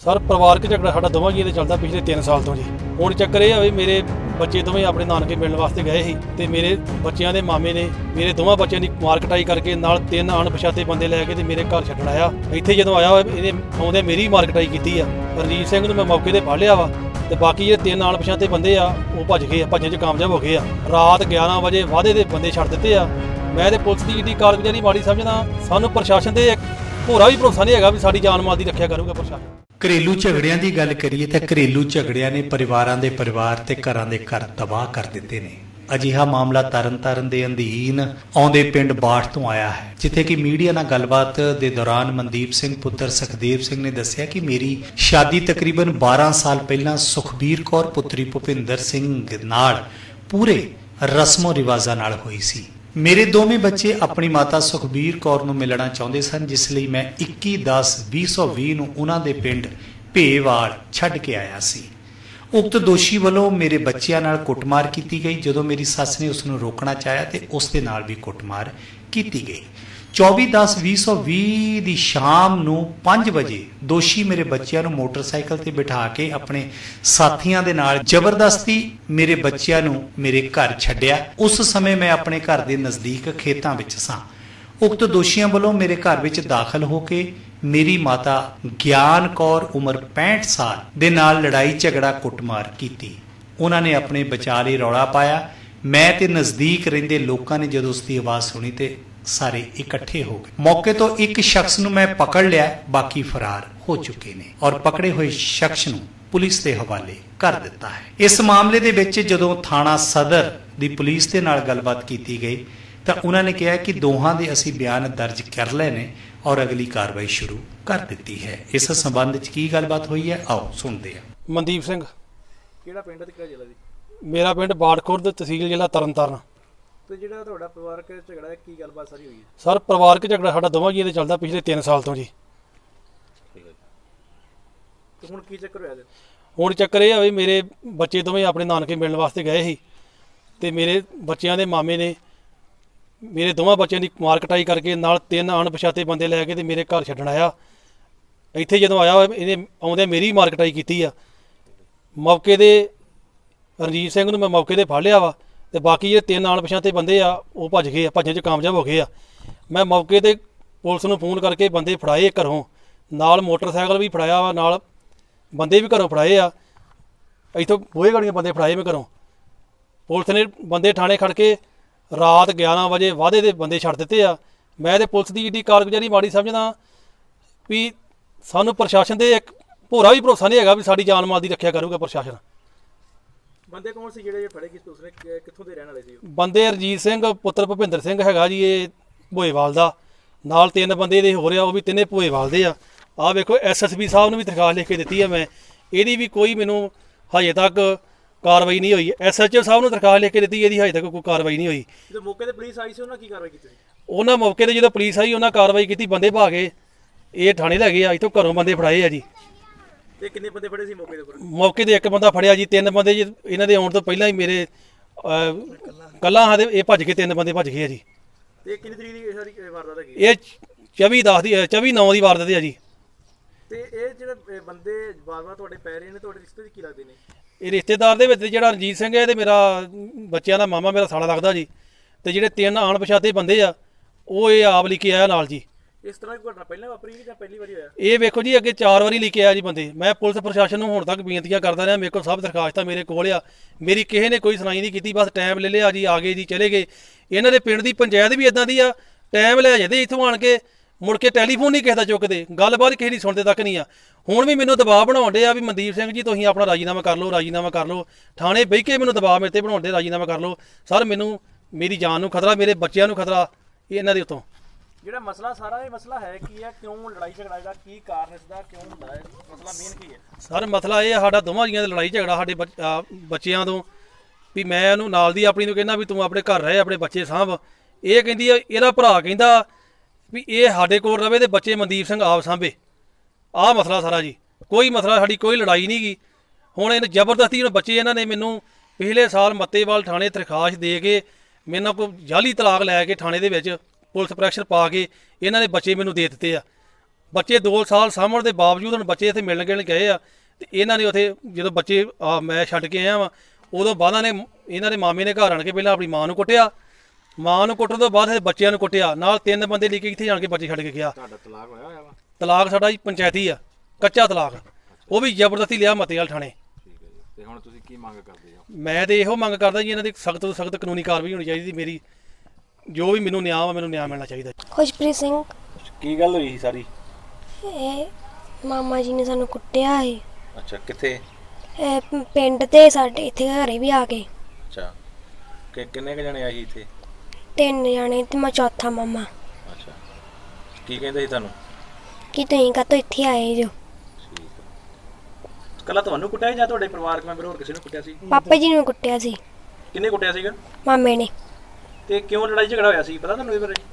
Sir परिवारक झगड़ा साडा दोवां जी चलदा पिछले 3 साल तो जी। हुण चक्कर ये है मेरे बच्चे दोवें अपने नानके मिलण वास्ते गए ही ते मेरे बच्चियां दे मामे ने मेरे दोवां बच्चियां दी मार कटाई करके नाल 3 अणपछाते बंदे लैके ते मेरे घर छड्डण आया। इत्थे जदों आया इहदे आउंदे मेरी मार कटाई कीती आ। रणजीत सिंह नूं मैं मौके ते फड़ लिया वा ते बाकी ये 3 अणपछाते बंदे आ वो भज गए, भजन च कामयाब हो गए आ। रात 11 वजे वादे दे बंदे छड्ड दित्ते आ। मैं ते पुलिस दी एडी कारगुजारी माड़ी समझदा। सानूं प्रशासन ते होरा भी भरोसा नहीं हैगा भी साडी जान माल दी रखिया करूगा प्रशासन। घरेलू झगड़िਆਂ ਦੀ ਗੱਲ ਕਰੀਏ ਤਾਂ ਘਰੇਲੂ ਝਗੜਿਆਂ ਨੇ ਪਰਿਵਾਰਾਂ ਦੇ ਪਰਿਵਾਰ ਤੇ ਘਰਾਂ ਦੇ ਘਰ ਤਬਾਹ ਕਰ ਦਿੱਤੇ ਨੇ। ਅਜਿਹਾ ਮਾਮਲਾ ਤਰਨ ਤਾਰਨ ਦੇ ਅਧੀਨ ਆਉਂਦੇ ਪਿੰਡ ਬਾਠ ਤੋਂ ਆਇਆ ਹੈ, ਜਿੱਥੇ ਕਿ ਮੀਡੀਆ ਨਾਲ ਗੱਲਬਾਤ ਦੇ ਦੌਰਾਨ ਮਨਦੀਪ ਸਿੰਘ ਪੁੱਤਰ ਸੁਖਦੇਵ ਸਿੰਘ ਨੇ ਦੱਸਿਆ ਕਿ ਮੇਰੀ ਸ਼ਾਦੀ ਤਕਰੀਬਨ 12 ਸਾਲ ਪਹਿਲਾਂ ਸੁਖਬੀਰ ਕੌਰ ਪੁੱਤਰੀ ਭੁਪਿੰਦਰ ਸਿੰਘ ਨਾਲ ਪੂਰੇ ਰਸਮੋ ਰਿਵਾਜ਼ਾਂ ਨਾਲ ਹੋਈ ਸੀ। ਮੇਰੇ ਦੋਵੇਂ ਬੱਚੇ ਆਪਣੀ ਮਾਤਾ ਸੁਖਬੀਰ ਕੌਰ ਨੂੰ ਮਿਲਣਾ ਚਾਹੁੰਦੇ ਸਨ, ਜਿਸ ਲਈ ਮੈਂ 21/10/2020 ਨੂੰ ਉਹਨਾਂ ਦੇ ਪਿੰਡ ਭੇਵਾਲ ਛੱਡ ਕੇ ਆਇਆ ਸੀ। ਉਕਤ ਦੋਸ਼ੀ ਵੱਲੋਂ ਮੇਰੇ ਬੱਚਿਆਂ ਨਾਲ ਕੁੱਟਮਾਰ ਕੀਤੀ ਗਈ। ਜਦੋਂ ਮੇਰੀ ਸੱਸ ਨੇ ਉਸ ਨੂੰ ਰੋਕਣਾ ਚਾਹਿਆ ਤੇ ਉਸ ਦੇ ਨਾਲ ਵੀ ਕੁੱਟਮਾਰ ਕੀਤੀ ਗਈ। 24/10/2020 ਦੀ ਸ਼ਾਮ ਨੂੰ 5 ਵਜੇ ਦੋਸ਼ੀ ਮੇਰੇ ਬੱਚਿਆਂ ਨੂੰ ਮੋਟਰਸਾਈਕਲ ਤੇ ਬਿਠਾ ਕੇ ਆਪਣੇ ਸਾਥੀਆਂ ਦੇ ਨਾਲ ਜ਼ਬਰਦਸਤੀ ਮੇਰੇ ਬੱਚਿਆਂ ਨੂੰ ਮੇਰੇ ਘਰ ਛੱਡਿਆ। ਉਸ ਸਮੇਂ ਮੈਂ ਆਪਣੇ ਘਰ ਦੇ ਨਜ਼ਦੀਕ ਖੇਤਾਂ ਵਿੱਚ ਸਾਂ। ਉਕਤ ਦੋਸ਼ੀਆਂ ਵੱਲੋਂ ਮੇਰੇ ਘਰ ਵਿੱਚ ਦਾਖਲ ਹੋ ਕੇ ਮੇਰੀ ਮਾਤਾ ਗਿਆਨ ਕੌਰ ਉਮਰ 65 ਸਾਲ ਦੇ ਨਾਲ ਲੜਾਈ ਝਗੜਾ ਕੁੱਟਮਾਰ ਕੀਤੀ। ਉਹਨਾਂ ਨੇ ਆਪਣੇ ਬਚਾਅ ਲਈ ਰੌਲਾ ਪਾਇਆ। ਮੈਂ ਤੇ ਨਜ਼ਦੀਕ ਰਹਿੰਦੇ ਲੋਕਾਂ ਨੇ ਜਦੋਂ ਉਸ ਦੀ ਆਵਾਜ਼ ਸੁਣੀ ਤੇ ਸਾਰੇ ਇਕੱਠੇ ਹੋ ਗਏ। ਮੌਕੇ ਤੋਂ ਇੱਕ ਸ਼ਖਸ ਨੂੰ ਮੈਂ ਪਕੜ ਲਿਆ, ਬਾਕੀ ਫਰਾਰ ਹੋ ਚੁੱਕੇ ਨੇ ਔਰ ਪਕੜੇ ਹੋਏ ਸ਼ਖਸ ਨੂੰ ਪੁਲਿਸ ਦੇ ਹਵਾਲੇ ਕਰ ਦਿੱਤਾ ਹੈ। ਇਸ ਮਾਮਲੇ ਦੇ ਵਿੱਚ ਜਦੋਂ ਥਾਣਾ ਸਦਰ ਦੀ ਪੁਲਿਸ ਦੇ ਨਾਲ ਗੱਲਬਾਤ ਕੀਤੀ ਗਈ ਤਾਂ ਉਹਨਾਂ ਨੇ ਕਿਹਾ ਕਿ ਦੋਹਾਂ ਦੇ ਅਸੀਂ ਬਿਆਨ ਦਰਜ ਕਰ ਲਏ ਨੇ ਔਰ ਅਗਲੀ ਕਾਰਵਾਈ ਸ਼ੁਰੂ ਕਰ ਦਿੱਤੀ ਹੈ। ਇਸ ਸੰਬੰਧ ਵਿੱਚ ਕੀ ਗੱਲਬਾਤ ਹੋਈ ਹੈ, ਆਓ ਸੁਣਦੇ ਹਾਂ। ਮਨਦੀਪ ਸਿੰਘ। ਕਿਹੜਾ ਪਿੰਡ ਤੇ ਕਿਹੜਾ ਜ਼ਿਲ੍ਹਾ ਜੀ? ਮੇਰਾ ਪਿੰਡ ਬਾੜਖੁਰਦ, ਤਹਿਸੀਲ ਜ਼ਿਲ੍ਹਾ ਤਰਨ ਤਾਰਨ। ਤੇ ਜਿਹੜਾ ਤੁਹਾਡਾ ਪਰਿਵਾਰਕ ਝਗੜਾ ਹੈ, ਕੀ ਗੱਲਬਾਤ ਸਾਰੀ ਹੋਈ ਹੈ? ਸਰ ਪਰਿਵਾਰਕ ਝਗੜਾ ਸਾਡਾ ਦੋਵਾਂ ਜੀ ਚੱਲਦਾ ਪਿਛਲੇ 3 ਸਾਲ ਤੋਂ ਜੀ। ਠੀਕ ਹੈ। ਤੇ ਹੁਣ ਕੀ ਚੱਕਰ ਹੋਇਆ ਜੀ? ਹੁਣ ਚੱਕਰ ਇਹ ਆ ਵੀ ਮੇਰੇ ਬੱਚੇ ਦੋਵੇਂ ਆਪਣੇ ਨਾਨਕੇ ਮਿਲਣ ਵਾਸਤੇ ਗਏ ਸੀ ਤੇ ਮੇਰੇ ਬੱਚਿਆਂ ਦੇ ਮਾਮੇ ਨੇ ਮੇਰੇ ਦੋਵਾਂ ਬੱਚਿਆਂ ਦੀ ਮਾਰ ਕਟਾਈ ਕਰਕੇ ਨਾਲ 3 ਅਣਪਛਾਤੇ ਬੰਦੇ ਲੈ ਕੇ ਤੇ ਮੇਰੇ ਘਰ ਛੱਡਣ ਆਇਆ। ਇੱਥੇ ਜਦੋਂ ਆਇਆ ਇਹਨੇ ਆਉਂਦੇ ਮੇਰੀ ਮਾਰ ਕਟਾਈ ਕੀਤੀ ਆ। ਮੌਕੇ ਦੇ ਰਣਜੀਤ ਸਿੰਘ ਨੂੰ ਮੈਂ ਮੌਕੇ ਤੇ ਫੜ ਲਿਆ ਵਾ ਤੇ ਬਾਕੀ ਇਹ 3 ਅਣਪਛਾਤੇ ਬੰਦੇ ਆ ਉਹ ਭੱਜ ਗਏ ਆ, ਭੱਜਣ 'ਚ ਕਾਮਯਾਬ ਹੋ ਗਏ ਆ। ਮੈਂ ਮੌਕੇ ਤੇ ਪੁਲਿਸ ਨੂੰ ਫੋਨ ਕਰਕੇ ਬੰਦੇ ਫੜਾਏ ਘਰੋਂ, ਨਾਲ ਮੋਟਰਸਾਈਕਲ ਵੀ ਫੜਾਇਆ ਵਾ, ਨਾਲ ਬੰਦੇ ਵੀ ਘਰੋਂ ਫੜਾਏ ਆ। ਇੱਥੋਂ ਬੋਏ ਗਾੜੀਆਂ ਬੰਦੇ ਫੜਾਏ ਮੈਂ ਘਰੋਂ। ਪੁਲਿਸ ਨੇ ਬੰਦੇ ਥਾਣੇ ਖੜ ਕੇ ਰਾਤ 11 ਵਜੇ ਵਾਅਦੇ ਦੇ ਬੰਦੇ ਛੱਡ ਦਿੱਤੇ ਆ। ਮੈਂ ਤੇ ਪੁਲਿਸ ਦੀ ਐਡੀ ਕਾਰਗੁਜ਼ਾਰੀ ਮਾੜੀ ਸਮਝਦਾ ਵੀ ਸਾਨੂੰ ਪ੍ਰਸ਼ਾਸਨ ਤੇ ਇੱਕ ਹੋਰਾ ਵੀ ਭਰੋਸਾ ਨਹੀਂ ਹੈਗਾ ਵੀ ਸਾਡੀ ਜਾਨ ਮਾਲ ਦੀ ਰੱਖਿਆ ਕਰੂਗਾ ਪ੍ਰਸ਼ਾਸਨ। ਬੰਦੇ ਕੌਣ ਸੀ ਜਿਹੜੇ ਫੜੇ ਕਿਸ ਦੂਸਰੇ ਕਿੱਥੋਂ ਦੇ ਰਹਿਣ ਵਾਲੇ ਸੀ? ਬੰਦੇ ਰਣਜੀਤ ਸਿੰਘ ਪੁੱਤਰ ਭੁਪਿੰਦਰ ਸਿੰਘ ਹੈਗਾ ਜੀ, ਇਹ ਭੋਏਵਾਲ ਦਾ। ਨਾਲ 3 ਬੰਦੇ ਦੇ ਹੋ ਰਿਹਾ, ਉਹ ਵੀ ਤਿੰਨੇ ਭੋਏਵਾਲ ਦੇ ਆ। ਆਹ ਵੇਖੋ SSP ਸਾਹਿਬ ਨੂੰ ਵੀ ਦਰਖਾਸਤ ਲਿਖ ਕੇ ਦਿੱਤੀ ਆ ਮੈਂ, ਇਹਦੀ ਵੀ ਕੋਈ ਮੈਨੂੰ ਹਜੇ ਤੱਕ ਕਾਰਵਾਈ ਨਹੀਂ ਹੋਈ। SHO ਸਾਹਿਬ ਨੂੰ ਦਰਖਾਸਤ ਲਿਖ ਕੇ ਦਿੱਤੀ, ਇਹਦੀ ਹਜੇ ਤੱਕ ਕੋਈ ਕਾਰਵਾਈ ਨਹੀਂ ਹੋਈ। ਜਦੋਂ ਮੌਕੇ ਤੇ ਪੁਲਿਸ ਆਈ ਸੀ ਉਹਨਾਂ ਕੀ ਕਾਰਵਾਈ ਕੀਤੀ? ਉਹਨਾਂ ਮੌਕੇ ਤੇ ਜਦੋਂ ਪੁਲਿਸ ਆਈ ਉਹਨਾਂ ਕਾਰਵਾਈ ਕੀਤੀ, ਬੰਦੇ ਭਾਗ ਗਏ, ਇਹ ਥਾਣੇ ਲੈ ਗਏ ਆ। ਇੱਥੋਂ ਘਰੋਂ ਬੰਦੇ ਫੜਾਏ ਆ ਜੀ। ਤੇ ਕਿੰਨੇ ਬੰਦੇ ਫੜੇ ਸੀ ਮੌਕੇ ਦੇ ਉੱਪਰ? ਮੌਕੇ ਤੇ 1 ਬੰਦਾ ਫੜਿਆ ਜੀ। 3 ਬੰਦੇ ਜੀ ਇਹਨਾਂ ਦੇ ਆਉਣ ਤੋਂ ਪਹਿਲਾਂ ਹੀ ਮੇਰੇ ਕੱਲਾ ਹਾਂ ਦੇ ਇਹ ਭੱਜ ਕੇ 3 ਬੰਦੇ ਭੱਜ ਗਏ ਆ ਜੀ। ਤੇ ਕਿੰਨੀ ਤਰੀਕ ਦੀ ਸਾਰੀ ਵਾਰਦਾਤ ਹੈਗੀ? ਇਹ 24/10 ਦੀ 24/9 ਦੀ ਵਾਰਦਾਤ ਹੈ ਜੀ। ਤੇ ਇਹ ਜਿਹੜੇ ਬੰਦੇ ਵਾਰ-ਵਾਰ ਤੁਹਾਡੇ ਪੈ ਰਹੇ ਨੇ, ਤੁਹਾਡੇ ਰਿਸ਼ਤੇ 'ਚ ਕੀ ਲੱਗਦੇ ਨੇ? ਇਹ ਰਿਸ਼ਤੇਦਾਰ ਦੇ ਵਿੱਚ ਜਿਹੜਾ ਰਣਜੀਤ ਸਿੰਘ ਹੈ ਤੇ ਮੇਰਾ ਬੱਚਿਆਂ ਦਾ ਮਾਮਾ, ਮੇਰਾ ਸਾਲਾ ਲੱਗਦਾ ਜੀ। ਤੇ ਜਿਹੜੇ 3 ਅਣਪਛਾਤੇ ਬੰਦੇ ਆ ਉਹ ਇਹ ਆਪ ਲੈ ਕੇ ਆਇਆ ਨਾਲ ਜੀ। ਇਸ ਤਰ੍ਹਾਂ ਦੀ ਘਟਨਾ ਪਹਿਲਾਂ ਵਾਪਰੀ ਜਾਂ ਪਹਿਲੀ ਵਾਰੀ ਹੋਇਆ? ਇਹ ਵੇਖੋ ਜੀ, ਅੱਗੇ 4 ਵਾਰੀ ਲੈ ਕੇ ਆਇਆ ਜੀ ਬੰਦੇ। ਮੈਂ ਪੁਲਿਸ ਪ੍ਰਸ਼ਾਸਨ ਨੂੰ ਹੁਣ ਤੱਕ ਬੇਨਤੀਆਂ ਕਰਦਾ ਰਿਹਾ, ਮੇਰੇ ਕੋਲ ਸਭ ਦਰਖਾਸਤਾਂ ਮੇਰੇ ਕੋਲ ਆ। ਮੇਰੀ ਕਿਸੇ ਨੇ ਕੋਈ ਸੁਣਾਈ ਨਹੀਂ ਕੀਤੀ, ਬਸ ਟਾਈਮ ਲੈ ਲਿਆ ਜੀ, ਆ ਗਏ ਜੀ, ਚਲੇ ਗਏ। ਇਹਨਾਂ ਦੇ ਪਿੰਡ ਦੀ ਪੰਚਾਇਤ ਵੀ ਇਦਾਂ ਦੀ ਆ, ਟਾਈਮ ਲੈ ਜਾਂਦੇ ਇੱਥੋਂ ਆਣ ਕੇ, ਮੁੜ ਕੇ ਟੈਲੀਫੋਨ ਨਹੀਂ ਕਿਸੇ ਦਾ ਚੁੱਕਦੇ, ਗੱਲਬਾਤ ਕਿਸੇ ਦੀ ਸੁਣਦੇ ਤੱਕ ਨਹੀਂ ਆ। ਹੁਣ ਵੀ ਮੈਨੂੰ ਦਬਾਅ ਬਣਾਉਣ ਡੇ ਆ ਵੀ ਮਨਦੀਪ ਸਿੰਘ ਜੀ ਤੁਸੀਂ ਆਪਣਾ ਰਾਜੀਨਾਮਾ ਕਰ ਲਓ, ਰਾਜੀਨਾਮਾ ਕਰ ਲਓ। ਥਾਣੇ ਬਹਿ ਕੇ ਮੈਨੂੰ ਦਬਾਅ ਮੇਰੇ 'ਤੇ ਬਣਾਉਣ ਡੇ, ਰਾਜੀਨਾਮਾ ਕਰ ਲਓ। ਸਰ ਮੈਨੂੰ ਮੇਰੀ ਜਾਨ ਨੂੰ ਖਤਰਾ, ਮੇਰੇ ਬੱਚਿਆਂ ਨੂੰ ਖਤਰਾ ਇਹਨਾਂ ਦੇ ਉੱਤੋਂ। ਜਿਹੜਾ ਮਸਲਾ ਸਾਰਾ ਇਹ ਮਸਲਾ ਹੈ ਕੀ ਹੈ? ਕਿਉਂ ਲੜਾਈ ਝਗੜਾ ਦਾ ਕੀ ਕਾਰਨ ਇਸ ਦਾ ਕਿਉਂ ਹੁੰਦਾ ਹੈ? ਮਸਲਾ ਮੇਨ ਕੀ ਹੈ? ਸਰ ਮਸਲਾ ਇਹ ਸਾਡਾ ਦੋਵਾਂ ਜੀਆਂ ਦੀ ਲੜਾਈ ਝਗੜਾ ਸਾਡੇ ਬੱਚਿਆਂ ਤੋਂ ਵੀ ਮੈਂ ਇਹਨੂੰ ਨਾਲ ਦੀ ਆਪਣੀ ਨੂੰ ਕਹਿੰਦਾ ਵੀ ਤੂੰ ਆਪਣੇ ਘਰ ਰਹੇ, ਆਪਣੇ ਬੱਚੇ ਸਾਂਭ। ਇਹ ਕਹਿੰਦੀ ਆ, ਇਹਦਾ ਭਰਾ ਕਹਿੰਦਾ ਵੀ ਇਹ ਸਾਡੇ ਕੋਲ ਰਵੇ ਤੇ ਬੱਚੇ ਮਨਦੀਪ ਸਿੰਘ ਆਪ ਸਾਂਭੇ। ਆਹ ਮਸਲਾ ਸਾਰਾ ਜੀ, ਕੋਈ ਮਸਲਾ, ਸਾਡੀ ਕੋਈ ਲੜਾਈ ਨਹੀਂ ਗੀ। ਹੁਣ ਇਹਨੇ ਜ਼ਬਰਦਸਤੀ ਬੱਚੇ ਇਹਨਾਂ ਨੇ ਮੈਨੂੰ ਪਿਛਲੇ ਸਾਲ ਮੱਤੇਵਾਲ ਥਾਣੇ ਦਰਖਾਸਤ ਦੇ ਕੇ ਮੇਰੇ ਨਾਲ ਕੋਈ ਜਾਲੀ ਤਲਾਕ ਲੈ ਕੇ ਥਾਣੇ ਦੇ ਵਿੱਚ ਪੁਲਿਸ ਪ੍ਰੈਸ਼ਰ ਪਾ ਕੇ ਇਹਨਾਂ ਨੇ ਬੱਚੇ ਮੈਨੂੰ ਦੇ ਦਿੱਤੇ ਆ। ਬੱਚੇ 2 ਸਾਲ ਸਾਂਭਣ ਦੇ ਬਾਵਜੂਦ ਹੁਣ ਬੱਚੇ ਇੱਥੇ ਮਿਲਣ ਗਿਲਣ ਗਏ ਆ ਤੇ ਇਹਨਾਂ ਨੇ ਉੱਥੇ ਜਦੋਂ ਬੱਚੇ ਮੈਂ ਛੱਡ ਕੇ ਆਇਆ ਵਾਂ ਉਦੋਂ ਬਾਅਦ ਇਹਨਾਂ ਦੇ ਮਾਮੇ ਨੇ ਘਰ ਆਣ ਕੇ ਪਹਿਲਾਂ ਆਪਣੀ ਮਾਂ ਨੂੰ ਕੁੱਟਿਆ, ਮਾਂ ਨੂੰ ਕੁੱਟਣ ਤੋਂ ਬਾਅਦ ਇਹ ਬੱਚਿਆਂ ਨੂੰ ਕੁੱਟਿਆ, ਨਾਲ 3 ਬੰਦੇ ਲੈ ਕੇ ਇੱਥੇ ਆਣ ਕੇ ਬੱਚੇ ਛੱਡ ਕੇ ਗਿਆ। ਤੁਹਾਡਾ ਤਲਾਕ ਹੋਇਆ ਹੋਇਆ ਵਾ? ਤਲਾਕ ਸਾਡਾ ਜੀ ਪੰਚਾਇਤੀ ਆ, ਕੱਚਾ ਤਲਾਕ, ਉਹ ਵੀ ਜ਼ਬਰਦਸਤੀ ਲਿਆ ਮਤੇ ਵਾਲ ਥਾਣੇ। ਠੀਕ ਹੈ ਜੀ। ਤੇ ਹੁਣ ਤੁਸੀਂ ਕੀ ਮੰਗ ਕਰਦੇ ਹੋ? ਮੈਂ ਤੇ ਇਹੋ ਮੰਗ ਕਰਦਾ ਜੀ ਇਹਨਾਂ ਦੀ ਸਖਤ ਤੋਂ ਸਖਤ ਕਾਨੂੰਨੀ ਕਾਰਵਾਈ ਹੋਣੀ ਚਾਹੀਦੀ। ਮੇਰੀ ਜੋ ਵੀ ਮੈਨੂੰ ਨਿਆਂ ਵਾ, ਮੈਨੂੰ ਨਿਆਂ ਮਿਲਣਾ ਚਾਹੀਦਾ। ਖੁਸ਼ਪ੍ਰੀਤ ਸਿੰਘ। ਕੀ ਗੱਲ ਹੋਈ ਸੀ ਸਾਰੀ? ਇਹ ਮਾਮਾ ਜੀ ਨੇ ਸਾਨੂੰ ਕੁੱਟਿਆ ਹੈ। ਅੱਛਾ, ਕਿੱਥੇ? ਪਿੰਡ ਤੇ ਸਾਡੇ ਇੱਥੇ ਘਰੇ ਵੀ ਆ ਕੇ। ਅੱਛਾ, ਕਿੰਨੇ ਕੁ ਜਣੇ ਆਏ ਸੀ ਇੱਥੇ? 3 ਜਣੇ ਤੇ ਮੈਂ ਚੌਥਾ ਮਾਮਾ। ਅੱਛਾ, ਕੀ ਕਹਿੰਦੇ ਸੀ ਤੁਹਾਨੂੰ? ਕਿ ਤੁਸੀਂ ਕਾਹਤੋਂ ਇੱਥੇ ਆਏ ਜੋ? ਠੀਕ ਹੈ। ਕੱਲਾ ਤੁਹਾਨੂੰ ਕੁੱਟਿਆ ਜਾਂ ਤੁਹਾਡੇ ਪਰਿਵਾਰਕ ਮੈਂਬਰ ਹੋਰ ਕਿਸੇ ਨੂੰ ਕੁੱਟਿਆ ਸੀ? ਪਾਪਾ ਜੀ ਨੂੰ ਕੁੱਟਿਆ ਸੀ। ਕਿੰਨੇ ਕੁੱਟਿਆ ਸੀਗਾ? ਮਾਮੇ ਨੇ। ਤੇ ਕਿਉਂ ਲੜਾਈ ਝਗੜਾ ਹੋਇਆ ਸੀ, ਪਤਾ ਤੁਹਾਨੂੰ ਇਹ ਬਾਰੇ?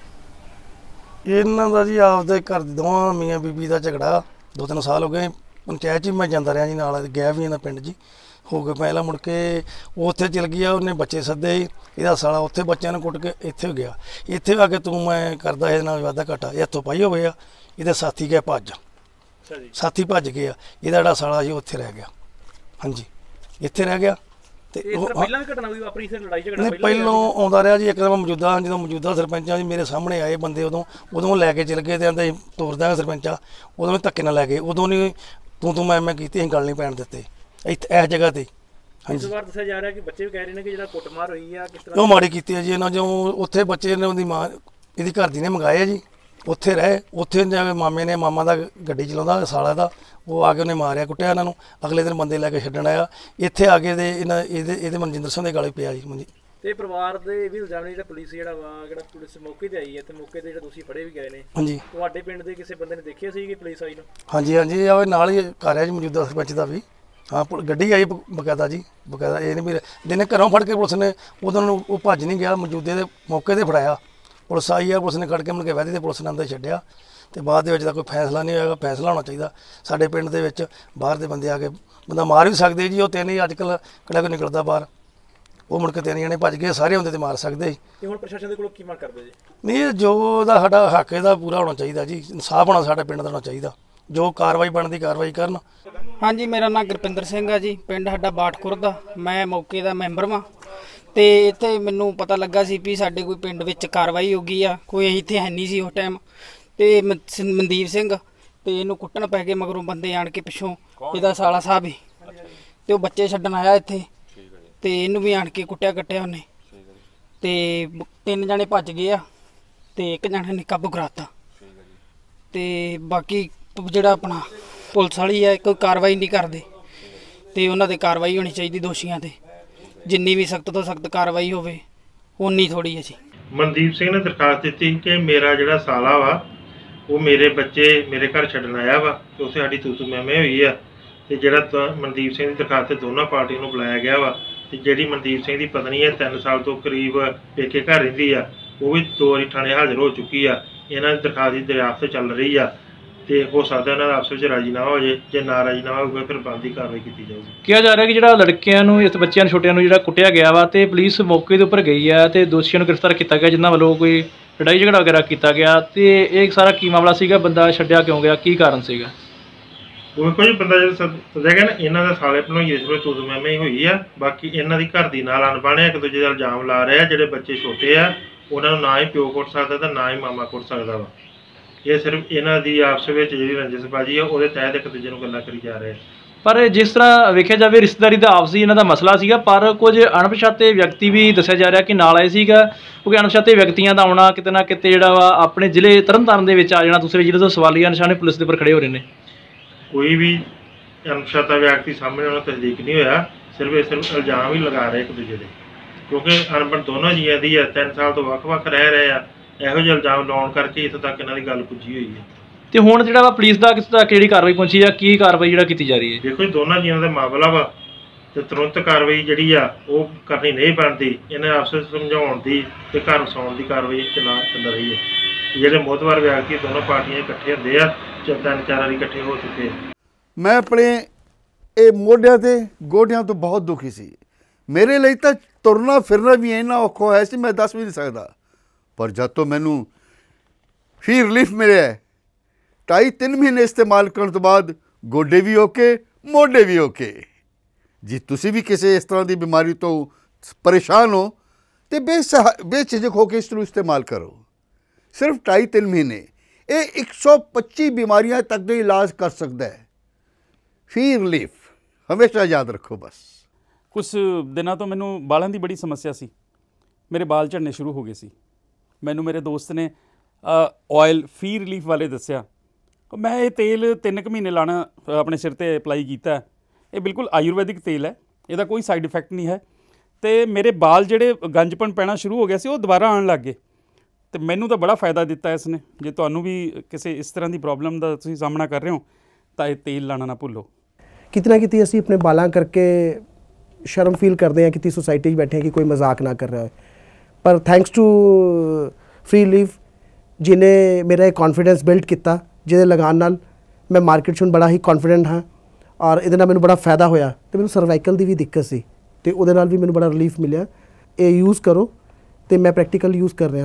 ਇਹਨਾਂ ਦਾ ਜੀ ਆਪਦੇ ਘਰ ਦੇ ਦੋਵਾਂ ਮੀਆਂ ਬੀਬੀ ਦਾ ਝਗੜਾ 2-3 ਸਾਲ ਹੋ ਗਏ। ਪੰਚਾਇਤ 'ਚ ਮੈਂ ਜਾਂਦਾ ਰਿਹਾ ਜੀ, ਨਾਲ ਗਿਆ ਵੀ ਇਹਨਾਂ ਪਿੰਡ ਜੀ ਹੋ ਗਏ। ਪਹਿਲਾਂ ਮੁੜ ਕੇ ਉਹ ਉੱਥੇ ਚਲ ਗਿਆ, ਉਹਨੇ ਬੱਚੇ ਸੱਦੇ, ਇਹਦਾ ਸਾਲਾ ਉੱਥੇ ਬੱਚਿਆਂ ਨੂੰ ਕੁੱਟ ਕੇ ਇੱਥੇ ਹੋ ਗਿਆ। ਇੱਥੇ ਆ ਕੇ ਤੂੰ ਮੈਂ ਕਰਦਾ ਇਹਦੇ ਨਾਲ ਵਾਧਾ ਘਾਟਾ, ਇਹ ਹੱਥੋਂ ਪਾਈ ਹੋਵੇ ਆ। ਇਹਦੇ ਸਾਥੀ ਗਏ ਭੱਜ, ਸਾਥੀ ਭੱਜ ਗਏ ਆ, ਇਹਦਾ ਜਿਹੜਾ ਸਾਲਾ ਸੀ ਉੱਥੇ ਰਹਿ ਗਿਆ। ਹਾਂਜੀ, ਇੱਥੇ ਰਹਿ ਗਿਆ। ਤੇ ਉਹ ਪਹਿਲਾਂ ਵੀ ਘਟਨਾ ਹੋਈ ਆਪਣੀ ਇੱਥੇ ਲੜਾਈ ਝਗੜਾ? ਨਹੀਂ, ਪਹਿਲਾਂ ਆਉਂਦਾ ਰਿਹਾ ਜੀ। ਇੱਕਦਮ ਜਦੋਂ ਮੌਜੂਦਾ ਸਰਪੰਚਾਂ ਜੀ ਮੇਰੇ ਸਾਹਮਣੇ ਆਏ ਬੰਦੇ, ਉਦੋਂ ਲੈ ਕੇ ਚਲ ਗਏ ਤੇ ਆਂਦੇ ਤੋਰ ਦਾਂਗੇ ਸਰਪੰਚਾ। ਉਦੋਂ ਵੀ ਧੱਕੇ ਨਾਲ ਲੈ ਗਏ, ਉਦੋਂ ਨਹੀਂ ਤੂੰ ਮੈਂ ਕੀਤੀ, ਅਸੀਂ ਗੱਲ ਨਹੀਂ ਪੈਣ ਦਿੱਤੇ ਇੱਥੇ ਇਸ ਜਗ੍ਹਾ ਤੇ। ਹਾਂਜੀ, ਇਸ ਵਾਰ ਦੱਸਿਆ ਜਾ ਰਿਹਾ ਕਿ ਬੱਚੇ ਵੀ ਕਹਿ ਰਹੇ ਨੇ ਕਿ ਜਿਹੜਾ ਕੁੱਟਮਾਰ ਹੋਈ ਆ ਕਿਸ ਤਰ੍ਹਾਂ ਉਹ ਮਾੜੀ ਕੀਤੀ ਹੈ ਜੀ ਇਹਨਾਂ। ਜੋ ਉੱਥੇ ਬੱਚੇ ਨੇ ਉਹਦੀ ਮਾਂ ਇਹਦੀ ਘਰ ਦੀ ਨੇ ਮੰਗਾਏ ਜੀ, ਉੱਥੇ ਰਹੇ। ਉੱਥੇ ਜਾ ਕੇ ਮਾਮਾ ਦਾ ਗੱਡੀ ਚਲਾਉਂਦਾ ਸਾਲਾ ਦਾ, ਉਹ ਆ ਕੇ ਉਹਨੇ ਮਾਰਿਆ ਕੁੱਟਿਆ ਇਹਨਾਂ ਨੂੰ। ਅਗਲੇ ਦਿਨ ਬੰਦੇ ਲੈ ਕੇ ਛੱਡਣ ਆਇਆ, ਇੱਥੇ ਆ ਕੇ ਇਹਦੇ ਮਨਜਿੰਦਰ ਸਿੰਘ ਦੇ ਗਾਲੇ ਪਿਆ ਜੀ। ਤੇ ਪਰਿਵਾਰ ਦੇ ਇਹ ਵੀ ਇਲਜ਼ਾਮ ਨੇ ਜਿਹੜਾ ਪੁਲਿਸ ਜਿਹੜਾ ਪੁਲਿਸ ਮੌਕੇ ਤੇ ਆਈ ਹੈ ਤੇ ਮੌਕੇ ਤੇ ਜਿਹੜਾ ਤੁਸੀਂ ਫੜੇ ਵੀ ਗਏ ਨੇ। ਹਾਂਜੀ, ਤੁਹਾਡੇ ਪਿੰਡ ਦੇ ਕਿਸੇ ਬੰਦੇ ਨੇ ਦੇਖਿਆ ਸੀ ਕਿ ਪੁਲਿਸ ਆਈ ਨੂੰ? ਹਾਂਜੀ, ਆ ਨਾਲ ਹੀ ਘਰ ਰਿਹਾ ਜੀ ਮੌਜੂਦਾ ਸਰਪੰਚ ਦਾ ਵੀ। ਹਾਂ, ਗੱਡੀ ਆਈ ਬਕਾਇਦਾ ਜੀ, ਬਕਾਇਦਾ। ਇਹ ਨਹੀਂ ਵੀ ਦਿਨੇ ਘਰੋਂ ਫੜ ਕੇ ਪੁਲਿਸ ਨੇ ਉਦੋਂ ਨੂੰ ਉਹ ਭੱਜ ਨਹੀਂ ਗਿਆ, ਮੌਜੂਦੇ ਦੇ ਮੌਕੇ ਤੇ ਫੜਾਇਆ। ਪੁਲਿਸ ਆਈ ਆ, ਪੁਲਿਸ ਨੇ ਖੜ ਕੇ ਮੁੜ ਕੇ ਵੈਦੀ ਤੇ ਪੁਲਿਸ ਨੇ ਅੰਦਰ ਛੱਡਿਆ। ਤੇ ਬਾਅਦ ਦੇ ਵਿੱਚ ਤਾਂ ਕੋਈ ਫੈਸਲਾ ਨਹੀਂ ਹੋਇਆ। ਫੈਸਲਾ ਹੋਣਾ ਚਾਹੀਦਾ ਸਾਡੇ ਪਿੰਡ ਦੇ ਵਿੱਚ। ਬਾਹਰ ਦੇ ਬੰਦੇ ਆ ਕੇ ਬੰਦਾ ਮਾਰ ਵੀ ਸਕਦੇ ਜੀ। ਉਹ 3 ਹੀ ਅੱਜ ਕੱਲ੍ਹ ਕਿਹੜਾ ਕੋਈ ਨਿਕਲਦਾ ਬਾਹਰ, ਉਹ ਮੁੜ ਕੇ 3 ਜਣੇ ਭੱਜ ਗਏ, ਸਾਰੇ ਹੁੰਦੇ ਤੇ ਮਾਰ ਸਕਦੇ। ਤੇ ਹੁਣ ਪ੍ਰਸ਼ਾਸਨ ਦੇ ਕੋਲੋਂ ਕੀ ਮੰਗ ਕਰਦੇ ਜੀ? ਨਹੀਂ, ਜੋ ਉਹਦਾ ਸਾਡਾ ਹੱਕ ਇਹਦਾ ਪੂਰਾ ਹੋਣਾ ਚਾਹੀਦਾ ਜੀ। ਇਨਸਾਫ ਹੋਣਾ ਸਾਡੇ ਪਿੰਡ ਦਾ ਹੋਣਾ ਚਾਹੀਦਾ। ਜੋ ਕਾਰਵਾਈ ਬਣਦੀ ਕਾਰਵਾਈ ਕਰਨ। ਹਾਂਜੀ, ਮੇਰਾ ਨਾਮ ਗੁਰਪਿੰਦਰ ਸਿੰਘ ਆ ਜੀ, ਪਿੰਡ ਸਾਡਾ ਬਾਠਖੁਰ ਦਾ। ਮੈਂ ਮੌਕੇ ਦਾ ਮੈਂਬਰ ਵਾਂ ਤੇ ਇੱਥੇ ਮੈਨੂੰ ਪਤਾ ਲੱਗਾ ਸੀ ਵੀ ਸਾਡੇ ਕੋਈ ਪਿੰਡ ਵਿੱਚ ਕਾਰਵਾਈ ਹੋ ਗਈ ਆ। ਕੋਈ ਅਸੀਂ ਇੱਥੇ ਹੈ ਨਹੀਂ ਸੀ ਉਸ ਟਾਈਮ। ਤੇ ਮਨਦੀਪ ਸਿੰਘ ਤੇ ਇਹਨੂੰ ਕੁੱਟਣ ਪੈ ਗਏ ਮਗਰੋਂ ਬੰਦੇ ਆਣ ਕੇ ਪਿੱਛੋਂ, ਇਹਦਾ ਸਾਲਾ ਸਾਹਿਬ ਹੀ, ਤੇ ਉਹ ਬੱਚੇ ਛੱਡਣ ਆਇਆ ਇੱਥੇ ਤੇ ਇਹਨੂੰ ਵੀ ਆਣ ਕੇ ਕੁੱਟਿਆ ਕੱਟਿਆ ਉਹਨੇ। ਤੇ 3 ਜਣੇ ਭੱਜ ਗਏ ਆ ਤੇ 1 ਜਣੇ ਨੇ ਕਾਬੂ ਕਰਾਤਾ। ਤੇ ਬਾਕੀ ਜਿਹੜਾ ਆਪਣਾ ਪੁਲਿਸ ਵਾਲੀ ਹੈ ਕੋਈ ਕਾਰਵਾਈ ਨਹੀਂ ਕਰਦੇ ਤੇ ਉਹਨਾਂ ਤੇ ਕਾਰਵਾਈ ਹੋਣੀ ਚਾਹੀਦੀ ਦੋਸ਼ੀਆਂ ਤੇ। ਜਿੰਨੀ ਵੀ ਸਖਤ ਤੋਂ ਸਖਤ ਕਾਰਵਾਈ ਹੋਵੇ ਓਨੀ ਥੋੜੀ ਹੈ ਜੀ। ਮਨਦੀਪ ਸਿੰਘ ਨੇ ਦਰਖਾਸਤ ਦਿੱਤੀ ਕਿ ਮੇਰਾ ਜਿਹੜਾ ਸਾਲਾ ਵਾ ਉਹ ਮੇਰੇ ਬੱਚੇ ਮੇਰੇ ਘਰ ਛੱਡਣ ਆਇਆ ਵਾ ਤੇ ਉੱਥੇ ਸਾਡੀ ਤੂਤੂ ਮੈਮੇ ਹੋਈ ਆ। ਤੇ ਜਿਹੜਾ ਮਨਦੀਪ ਸਿੰਘ ਦੀ ਦਰਖਾਸਤ ਤੇ ਦੋਨਾਂ ਪਾਰਟੀਆਂ ਨੂੰ ਬੁਲਾਇਆ ਗਿਆ ਵਾ। ਤੇ ਜਿਹੜੀ ਮਨਦੀਪ ਸਿੰਘ ਦੀ ਪਤਨੀ ਹੈ 3 ਸਾਲ ਤੋਂ ਕਰੀਬ ਪੇਕੇ ਘਰ ਰਹਿੰਦੀ ਆ, ਉਹ ਵੀ 2 ਵਾਰੀ ਥਾਣੇ ਹਾਜ਼ਰ ਹੋ ਚੁੱਕੀ ਆ। ਇਹਨਾਂ ਦੀ ਦਰਖਾਸਤ ਦੀ ਦਰਿਆਫਤ ਚੱਲ ਰਹੀ ਆ ਤੇ ਹੋ ਸਕਦਾ ਇਹਨਾਂ ਦਾ ਆਪਸ ਵਿੱਚ ਰਾਜੀਨਾਮਾ ਹੋ ਜੇ। ਜੇ ਨਾ ਰਾਜੀਨਾਮਾ ਹੋਊਗਾ ਫਿਰ ਬਣਦੀ ਕਾਰਵਾਈ ਕੀਤੀ ਜਾਊਗੀ। ਕਿਹਾ ਜਾ ਰਿਹਾ ਕਿ ਜਿਹੜਾ ਲੜਕਿਆਂ ਨੂੰ ਇਸ ਬੱਚਿਆਂ ਨੂੰ ਛੋਟਿਆਂ ਨੂੰ ਜਿਹੜਾ ਕੁੱਟਿਆ ਗਿਆ ਵਾ ਤੇ ਪੁਲਿਸ ਮੌਕੇ ਦੇ ਉੱਪਰ ਗਈ ਆ ਤੇ ਦੋਸ਼ੀਆਂ ਨੂੰ ਗ੍ਰਿਫਤਾਰ ਕੀਤਾ ਗਿਆ ਜਿਨ੍ਹਾਂ ਵੱਲੋਂ ਕੋਈ ਲੜਾਈ ਝਗੜਾ ਵਗੈਰਾ ਕੀਤਾ ਗਿਆ। ਤੇ ਇਹ ਸਾਰਾ ਕੀ ਮਾਮਲਾ ਸੀਗਾ, ਬੰਦਾ ਛੱਡਿਆ ਕਿਉਂ ਗਿਆ, ਕੀ ਕਾਰਨ ਸੀਗਾ? ਉਹ ਕੋਈ ਬੰਦਾ ਜਿਹੜਾ ਸੱਦਿਆ ਗਿਆ ਨਾ, ਇਹਨਾਂ ਦਾ ਸਾਲੇ ਭਣੋਈਏ ਜਿਹੜੇ ਤੂਤੂ ਮੈਮੇ ਹੀ ਹੋਈ ਆ। ਬਾਕੀ ਇਹਨਾਂ ਦੀ ਘਰ ਦੀ ਨਾਲ ਅਣਬਣ ਹੈ, ਇੱਕ ਦੂਜੇ ਦਾ ਇਲਜ਼ਾਮ ਲਾ ਰਹੇ ਆ। ਜਿਹੜੇ ਬੱਚੇ ਛੋਟੇ ਆ ਉਹਨਾਂ ਨੂੰ ਨਾ ਹੀ ਪਿਓ ਕੁੱਟ ਸਕਦਾ ਤੇ ਨਾ ਹੀ ਮਾਮਾ ਕੁੱਟ ਸਕਦਾ ਵਾ। ਇਹ ਸਿਰਫ ਇਹਨਾਂ ਦੀ ਆਪਸ ਵਿੱਚ ਜਿਹੜੀ ਰੰਜਿਸ਼ਬਾਜੀ ਆ ਉਹਦੇ ਤਹਿਤ ਇੱਕ ਦੂਜੇ ਨੂੰ ਗੱਲਾਂ ਕਰੀ ਜਾ ਰਹੇ। ਪਰ ਜਿਸ ਤਰ੍ਹਾਂ ਵੇਖਿਆ ਜਾਵੇ ਰਿਸ਼ਤੇਦਾਰੀ ਦਾ ਆਪਸੀ ਇਹਨਾਂ ਦਾ ਮਸਲਾ ਸੀਗਾ, ਪਰ ਕੁਝ ਅਣਪਛਾਤੇ ਵਿਅਕਤੀ ਵੀ ਦੱਸਿਆ ਜਾ ਰਿਹਾ ਕਿ ਨਾਲ ਆਏ ਸੀਗਾ। ਕਿਉਂਕਿ ਅਣਪਛਾਤੇ ਵਿਅਕਤੀਆਂ ਦਾ ਆਉਣਾ ਕਿਤੇ ਨਾ ਕਿਤੇ ਜਿਹੜਾ ਵਾ ਆਪਣੇ ਜ਼ਿਲ੍ਹੇ ਤਰਨਤਾਰਨ ਦੇ ਵਿੱਚ ਆ ਜਾਣਾ ਦੂਸਰੇ ਜ਼ਿਲ੍ਹੇ ਤੋਂ ਸਵਾਲੀਆ ਨਿਸ਼ਾਨੇ ਪੁਲਿਸ ਦੇ ਉੱਪਰ ਖੜੇ ਹੋ ਰਹੇ ਨੇ। ਕੋਈ ਵੀ ਅਣਪਛਾਤਾ ਵਿਅਕਤੀ ਸਾਹਮਣੇ ਉਹਨਾਂ ਤਸਦੀਕ ਨਹੀਂ ਹੋਇਆ, ਸਿਰਫ ਇਲਜ਼ਾਮ ਹੀ ਲਗਾ ਰਹੇ ਇੱਕ ਦੂਜੇ ਦੇ। ਕਿਉਂਕਿ ਅਣਬਣ ਦੋਨੋਂ ਜੀਆਂ ਦੀ ਆ, 3 ਸਾਲ ਤੋਂ ਵੱਖ-ਵੱਖ ਰਹਿ ਰਹੇ ਆ। ਇਹੋ ਜਿਹੇ ਇਲਜ਼ਾਮ ਲਾਉਣ ਕਰਕੇ ਇੱਥੋਂ ਤੱਕ ਇਹਨਾਂ ਦੀ ਗੱਲ ਪੁੱਜੀ ਹੋਈ ਹੈ। ਤੇ ਹੁਣ ਜਿਹੜਾ ਵਾ ਪੁਲਿਸ ਦਾ ਕਿਸ ਤੱਕ ਜਿਹੜੀ ਕਾਰਵਾਈ ਪਹੁੰਚੀ ਆ, ਕੀ ਕਾਰਵਾਈ ਜਿਹੜਾ ਕੀਤੀ ਜਾ ਰਹੀ ਹੈ? ਦੇਖੋ ਜੀ, ਦੋਨਾਂ ਜੀਆਂ ਦਾ ਮਾਮਲਾ ਵਾ ਤੇ ਤੁਰੰਤ ਕਾਰਵਾਈ ਜਿਹੜੀ ਆ ਉਹ ਕਰਨੀ ਨਹੀਂ ਬਣਦੀ। ਇਹਨਾਂ ਆਪਸ ਵਿੱਚ ਸਮਝਾਉਣ ਦੀ ਤੇ ਘਰ ਵਸਾਉਣ ਦੀ ਕਾਰਵਾਈ ਚੱਲ ਰਹੀ ਹੈ। ਜਿਹੜੇ ਮੋਹਤਵਾਰ ਵਿਅਕਤੀ ਦੋਨੋਂ ਪਾਰਟੀਆਂ ਇਕੱਠੇ ਹੁੰਦੇ ਆ, 3-4 ਵਾਰੀ ਇਕੱਠੇ ਹੋ ਚੁੱਕੇ। ਮੈਂ ਆਪਣੇ ਇਹ ਮੋਢਿਆਂ ਤੇ ਗੋਡਿਆਂ ਤੋਂ ਬਹੁਤ ਦੁਖੀ ਸੀ। ਮੇਰੇ ਲਈ ਤਾਂ ਤੁਰਨਾ ਫਿਰਨਾ ਵੀ ਇੰਨਾ ਔਖਾ ਹੋਇਆ ਸੀ, ਮੈਂ ਦੱਸ ਵੀ ਨਹੀਂ ਸਕਦਾ। ਪਰ ਜਦ ਤੋਂ ਮੈਨੂੰ ਫੀ ਰਿਲੀਫ ਮਿਲਿਆ 2.5-3 ਮਹੀਨੇ ਇਸਤੇਮਾਲ ਕਰਨ ਤੋਂ ਬਾਅਦ ਗੋਡੇ ਵੀ ਓਕੇ, ਮੋਢੇ ਵੀ ਓਕੇ। ਜੀ ਤੁਸੀਂ ਵੀ ਕਿਸੇ ਇਸ ਤਰ੍ਹਾਂ ਦੀ ਬਿਮਾਰੀ ਤੋਂ ਪਰੇਸ਼ਾਨ ਹੋ ਤੇ ਬੇਝਿਜਕ ਹੋ ਕੇ ਇਸ ਨੂੰ ਇਸਤੇਮਾਲ ਕਰੋ। ਸਿਰਫ 2.5-3 ਮਹੀਨੇ ਇਹ 125 ਬਿਮਾਰੀਆਂ ਤੱਕ ਦਾ ਇਲਾਜ ਕਰ ਸਕਦਾ ਹੈ। ਫੀ ਰਿਲੀਫ ਹਮੇਸ਼ਾ ਯਾਦ ਰੱਖੋ। ਬਸ ਕੁਛ ਦਿਨਾਂ ਤੋਂ ਮੈਨੂੰ ਬਾਲਾਂ ਦੀ ਬੜੀ ਸਮੱਸਿਆ ਸੀ, ਮੇਰੇ ਬਾਲ ਝੜਨੇ ਸ਼ੁਰੂ ਹੋ ਗਏ ਸੀ। ਮੈਨੂੰ ਮੇਰੇ ਦੋਸਤ ਨੇ ਆਇਲ ਫੀ ਰਿਲੀਫ ਵਾਲੇ ਦੱਸਿਆ। ਮੈਂ ਇਹ ਤੇਲ 3 ਕੁ ਮਹੀਨੇ ਲਾਣਾ ਆਪਣੇ ਸਿਰ 'ਤੇ ਅਪਲਾਈ ਕੀਤਾ। ਇਹ ਬਿਲਕੁਲ ਆਯੁਰਵੈਦਿਕ ਤੇਲ ਹੈ, ਇਹਦਾ ਕੋਈ ਸਾਈਡ ਇਫੈਕਟ ਨਹੀਂ ਹੈ। ਅਤੇ ਮੇਰੇ ਬਾਲ ਜਿਹੜੇ ਗੰਜਪਣ ਪੈਣਾ ਸ਼ੁਰੂ ਹੋ ਗਿਆ ਸੀ ਉਹ ਦੁਬਾਰਾ ਆਉਣ ਲੱਗ ਗਏ ਅਤੇ ਮੈਨੂੰ ਤਾਂ ਬੜਾ ਫਾਇਦਾ ਦਿੱਤਾ ਇਸ ਨੇ। ਜੇ ਤੁਹਾਨੂੰ ਵੀ ਕਿਸੇ ਇਸ ਤਰ੍ਹਾਂ ਦੀ ਪ੍ਰੋਬਲਮ ਦਾ ਤੁਸੀਂ ਸਾਹਮਣਾ ਕਰ ਰਹੇ ਹੋ ਤਾਂ ਇਹ ਤੇਲ ਲਾਣਾ ਨਾ ਭੁੱਲੋ। ਕਿਤੇ ਨਾ ਕਿਤੇ ਅਸੀਂ ਆਪਣੇ ਬਾਲਾਂ ਕਰਕੇ ਸ਼ਰਮ ਫੀਲ ਕਰਦੇ ਹਾਂ ਕਿ ਸੋਸਾਇਟੀ 'ਚ ਬੈਠੇ ਹਾਂ ਕਿ ਕੋਈ ਮਜ਼ਾਕ ਨਾ ਕਰ ਰਿਹਾ ਹੋਏ, ਪਰ ਥੈਂਕਸ ਟੂ ਫ੍ਰੀ ਰਿਲੀਫ ਜਿਹਨੇ ਮੇਰਾ ਇਹ ਕੌਨਫੀਡੈਂਸ ਬਿਲਡ ਕੀਤਾ, ਜਿਹਦੇ ਲਗਾਉਣ ਨਾਲ ਮੈਂ ਮਾਰਕੀਟ 'ਚ ਹੁਣ ਬੜਾ ਹੀ ਕੌਨਫੀਡੈਂਟ ਹਾਂ ਔਰ ਇਹਦੇ ਨਾਲ ਮੈਨੂੰ ਬੜਾ ਫਾਇਦਾ ਹੋਇਆ। ਅਤੇ ਮੈਨੂੰ ਸਰਵਾਈਕਲ ਦੀ ਵੀ ਦਿੱਕਤ ਸੀ ਅਤੇ ਉਹਦੇ ਨਾਲ ਵੀ ਮੈਨੂੰ ਬੜਾ ਰਿਲੀਫ ਮਿਲਿਆ। ਇਹ ਯੂਜ਼ ਕਰੋ ਅਤੇ ਮੈਂ ਪ੍ਰੈਕਟੀਕਲ ਯੂਜ਼ ਕਰ ਰਿਹਾ।